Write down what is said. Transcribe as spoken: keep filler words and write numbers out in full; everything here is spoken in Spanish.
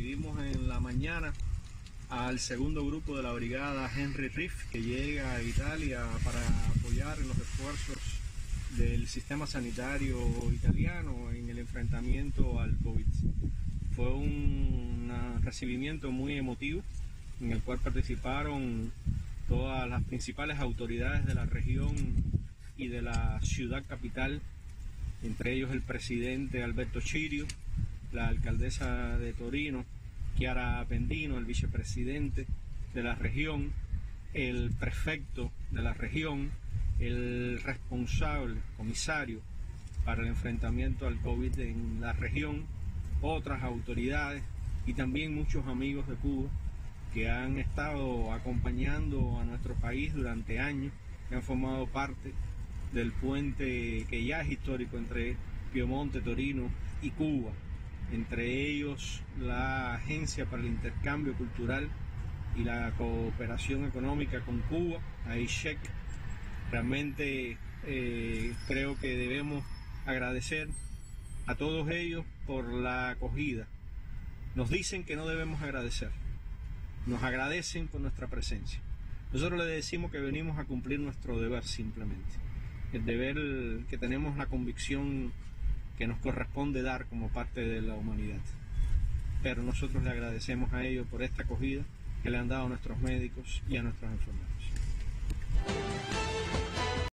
recibimos en la mañana al segundo grupo de la brigada Henry Riff, que llega a Italia para apoyar en los esfuerzos del sistema sanitario italiano en el enfrentamiento al COVID. Fue un, un recibimiento muy emotivo en el cual participaron todas las principales autoridades de la región y de la ciudad capital, entre ellos el presidente Alberto Cirio, la alcaldesa de Torino, Chiara Appendino, el vicepresidente de la región, el prefecto de la región, el responsable comisario para el enfrentamiento al COVID en la región, otras autoridades y también muchos amigos de Cuba que han estado acompañando a nuestro país durante años, que han formado parte del puente que ya es histórico entre Piemonte, Torino y Cuba, entre ellos la Agencia para el Intercambio Cultural y la Cooperación Económica con Cuba, A I C E C. Realmente eh, creo que debemos agradecer a todos ellos por la acogida. Nos dicen que no debemos agradecer, nos agradecen por nuestra presencia. Nosotros les decimos que venimos a cumplir nuestro deber simplemente, el deber que tenemos la convicción que nos corresponde dar como parte de la humanidad. Pero nosotros le agradecemos a ellos por esta acogida que le han dado a nuestros médicos y a nuestros enfermeros.